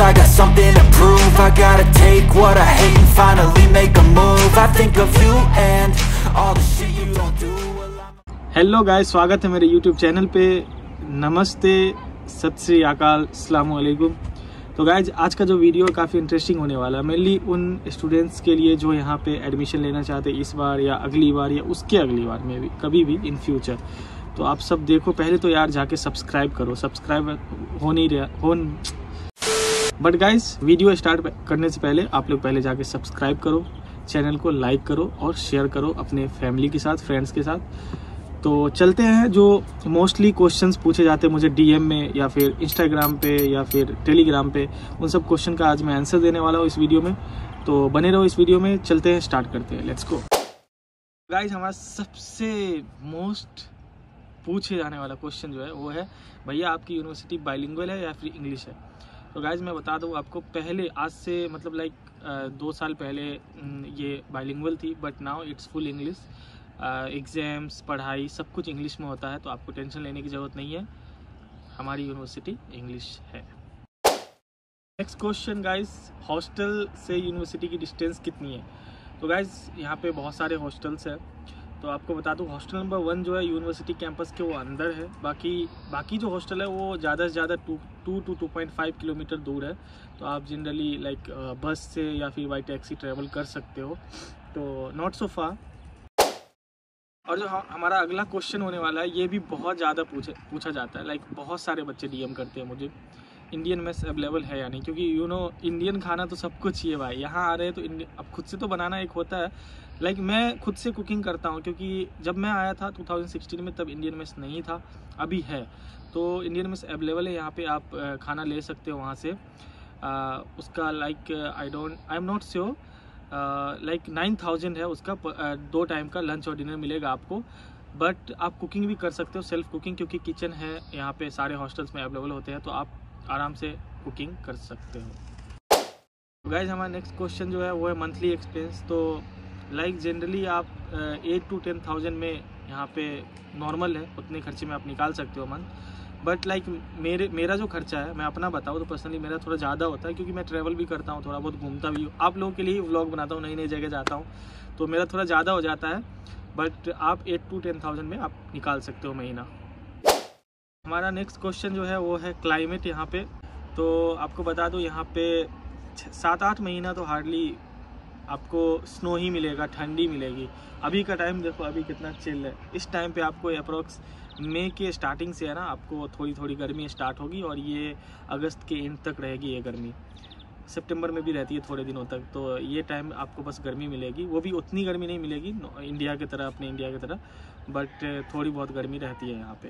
I got something to prove. I gotta take what I hate and finally make a move. I think of you and all the shit you don't do. Hello guys, स्वागत है मेरे YouTube channel पे। नमस्ते, सत श्री अकाल, अस्सलाम वालेकुम। तो गाइस, आज का जो वीडियो काफ़ी इंटरेस्टिंग होने वाला है, मेनली उन स्टूडेंट्स के लिए जो यहाँ पे एडमिशन लेना चाहते हैं इस बार या अगली बार या उसके अगली बार में भी, कभी भी इन फ्यूचर। तो आप सब देखो, पहले तो यार जाके सब्सक्राइब करो, सब्सक्राइब हो नहीं रहा बट गाइस, वीडियो स्टार्ट करने से पहले आप लोग पहले जाके सब्सक्राइब करो, चैनल को लाइक करो और शेयर करो अपने फैमिली के साथ, फ्रेंड्स के साथ। तो चलते हैं, जो मोस्टली क्वेश्चंस पूछे जाते हैं मुझे डीएम में या फिर इंस्टाग्राम पे या फिर टेलीग्राम पे, उन सब क्वेश्चन का आज मैं आंसर देने वाला हूँ इस वीडियो में। तो बने रहो इस वीडियो में। चलते हैं, स्टार्ट करते हैं, लेट्स गो। गाइस, हमारा सबसे मोस्ट पूछे जाने वाला क्वेश्चन जो है वो है, भैया आपकी यूनिवर्सिटी बाइलिंगुअल है या फिर इंग्लिश है? तो गाइस, मैं बता दूँ आपको, पहले आज से मतलब लाइक 2 साल पहले ये बाइलिंगुअल थी, but now it's full English. Exams, पढ़ाई सब कुछ इंग्लिश में होता है, तो आपको टेंशन लेने की ज़रूरत नहीं है, हमारी यूनिवर्सिटी इंग्लिश है। नेक्स्ट क्वेश्चन गाइस, हॉस्टल से यूनिवर्सिटी की डिस्टेंस कितनी है? तो गाइस, यहाँ पे बहुत सारे हॉस्टल्स हैं, तो आपको बता दूँ हॉस्टल नंबर 1 जो है यूनिवर्सिटी कैंपस के वो अंदर है। बाकी जो हॉस्टल है वो ज़्यादा से ज़्यादा 2 to 2.5 किलोमीटर दूर है। तो आप जनरली लाइक बस से या फिर बाई टैक्सी ट्रैवल कर सकते हो, तो नॉट सो फार। और जो हमारा अगला क्वेश्चन होने वाला है, ये भी बहुत ज़्यादा पूछा जाता है, लाइक बहुत सारे बच्चे डीएम करते हैं मुझे, इंडियन मेस अवेलेबल है या नहीं? क्योंकि इंडियन खाना तो सब कुछ ही है भाई, यहाँ आ रहे हैं तो अब खुद से तो बनाना एक होता है। लाइक मैं खुद से कुकिंग करता हूँ, क्योंकि जब मैं आया था 2016 में तब इंडियन मेस नहीं था, अभी है। तो इंडियन मेस अवेलेबल है, यहाँ पे आप खाना ले सकते हो वहाँ से। उसका like I am not sure, like 9000 है उसका, 2 टाइम का लंच और डिनर मिलेगा आपको। बट आप कुकिंग भी कर सकते हो, सेल्फ कुकिंग, क्योंकि किचन है यहाँ पे, सारे हॉस्टल्स में अवेलेबल होते हैं, तो आप आराम से कुकिंग कर सकते हो। गाइज, हमारा नेक्स्ट क्वेश्चन जो है वो है मंथली एक्सपेंस। तो लाइक जनरली आप 8 to 10,000 में यहाँ पे नॉर्मल है, उतने खर्चे में आप निकाल सकते हो मंथ। बट लाइक मेरा जो खर्चा है, मैं अपना बताऊँ तो पर्सनली मेरा थोड़ा ज़्यादा होता है, क्योंकि मैं ट्रैवल भी करता हूँ, थोड़ा बहुत घूमता भी हूँ, आप लोगों के लिए ही व्लॉग बनाता हूँ, नई नई जगह जाता हूँ, तो मेरा थोड़ा ज़्यादा हो जाता है। बट आप 8 to 10,000 में आप निकाल सकते हो महीना। हमारा नेक्स्ट क्वेश्चन जो है वो है क्लाइमेट यहाँ पे। तो आपको बता दूँ, यहाँ पे 7-8 महीना तो हार्डली आपको स्नो ही मिलेगा, ठंडी मिलेगी। अभी का टाइम देखो, अभी कितना चिल है। इस टाइम पे आपको अप्रोक्स मई के स्टार्टिंग से है ना, आपको थोड़ी थोड़ी गर्मी स्टार्ट होगी और ये अगस्त के एंड तक रहेगी ये गर्मी। सितंबर में भी रहती है थोड़े दिनों तक। तो ये टाइम आपको बस गर्मी मिलेगी, वो भी उतनी गर्मी नहीं मिलेगी इंडिया की तरह, अपने इंडिया की तरह, बट थोड़ी बहुत गर्मी रहती है यहाँ पे।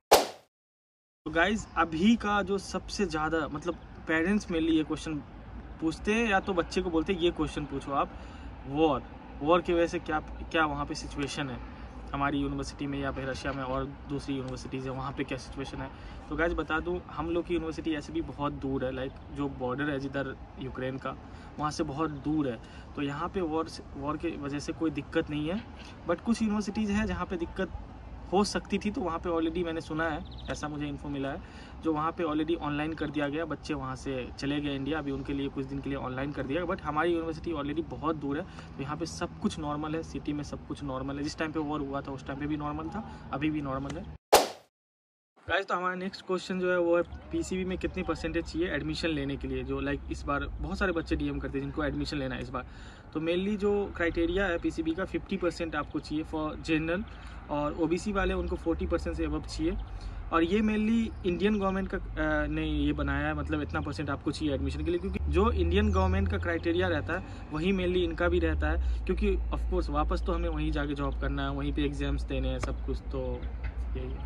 तो गाइज़, अभी का जो सबसे ज़्यादा मतलब पेरेंट्स मेरे लिए ये क्वेश्चन पूछते हैं, या तो बच्चे को बोलते हैं ये क्वेश्चन पूछो आप, वॉर की वजह से क्या वहाँ पे सिचुएशन है हमारी यूनिवर्सिटी में या फिर रशिया में और दूसरी यूनिवर्सिटीज़ है, वहाँ पे क्या सिचुएशन है। तो गाइज बता दूँ, हम लोग की यूनिवर्सिटी ऐसे भी बहुत दूर है, लाइक जो बॉर्डर है जिधर यूक्रेन का, वहाँ से बहुत दूर है। तो यहाँ पे वॉर की वजह से कोई दिक्कत नहीं है। बट कुछ यूनिवर्सिटीज़ है जहाँ पे दिक्कत हो सकती थी, तो वहाँ पे ऑलरेडी मैंने सुना है, ऐसा मुझे इन्फो मिला है, जो वहाँ पे ऑलरेडी ऑनलाइन कर दिया गया, बच्चे वहाँ से चले गए इंडिया, अभी उनके लिए कुछ दिन के लिए ऑनलाइन कर दिया। बट हमारी यूनिवर्सिटी ऑलरेडी बहुत दूर है, तो यहाँ पे सब कुछ नॉर्मल है, सिटी में सब कुछ नॉर्मल है। जिस टाइम पे वॉर हुआ था उस टाइम पे भी नॉर्मल था, अभी भी नॉर्मल है। गाइस, तो हमारा नेक्स्ट क्वेश्चन जो है वो है पीसीबी में कितनी परसेंटेज चाहिए एडमिशन लेने के लिए? जो लाइक इस बार बहुत सारे बच्चे डीएम करते हैं जिनको एडमिशन लेना है इस बार। तो मेनली जो क्राइटेरिया है पीसीबी का, 50% आपको चाहिए फॉर जनरल, और ओबीसी वाले उनको 40% से अबव चाहिए। और ये मेनली इंडियन गवर्नमेंट का ने ये बनाया है, मतलब इतना परसेंट आपको चाहिए एडमिशन के लिए, क्योंकि जो इंडियन गवर्नमेंट का क्राइटेरिया रहता है वही मेनली इनका भी रहता है, क्योंकि ऑफकोर्स वापस तो हमें वहीं जाके जॉब करना है, वहीं पे एग्जाम्स देने हैं, सब कुछ। तो यही है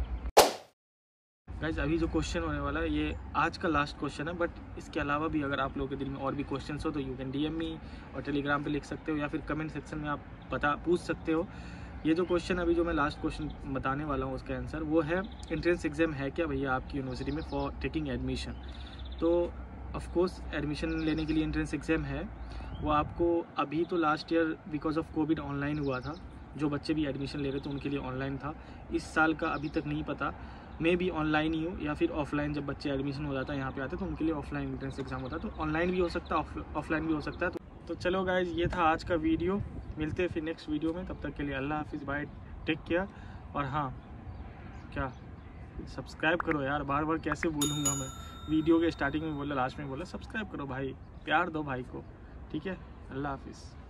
गाइज। अभी जो क्वेश्चन होने वाला है ये आज का लास्ट क्वेश्चन है, बट इसके अलावा भी अगर आप लोगों के दिल में और भी क्वेश्चन हो तो यू कैन डीएम मी और टेलीग्राम पे लिख सकते हो, या फिर कमेंट सेक्शन में आप पूछ सकते हो। ये जो क्वेश्चन अभी जो मैं लास्ट क्वेश्चन बताने वाला हूँ उसका आंसर वो है, एंट्रेंस एग्जाम है क्या भैया आपकी यूनिवर्सिटी में फॉर टेकिंग एडमिशन? तो ऑफकोर्स एडमिशन लेने के लिए एंट्रेंस एग्जाम है, वो आपको अभी तो last year because of Covid online हुआ था, जो बच्चे भी एडमिशन ले रहे थे उनके लिए ऑनलाइन था। इस साल का अभी तक नहीं पता, मे भी ऑनलाइन ही हो, या फिर ऑफलाइन जब बच्चे एडमिशन हो जाता है यहाँ पे आते तो उनके लिए ऑफलाइन एंट्रेंस एग्जाम होता है। तो ऑनलाइन भी हो सकता है, ऑफलाइन भी हो सकता है। तो चलो गाइज, ये था आज का वीडियो। मिलते हैं फिर नेक्स्ट वीडियो में, तब तक के लिए अल्लाह हाफिज़, बाय, टेक केयर। और हाँ, क्या सब्सक्राइब करो यार, बार बार कैसे बोलूँगा मैं, वीडियो के स्टार्टिंग में बोला, लास्ट में बोला, सब्सक्राइब करो भाई, प्यार दो भाई को, ठीक है। अल्लाह हाफिज़।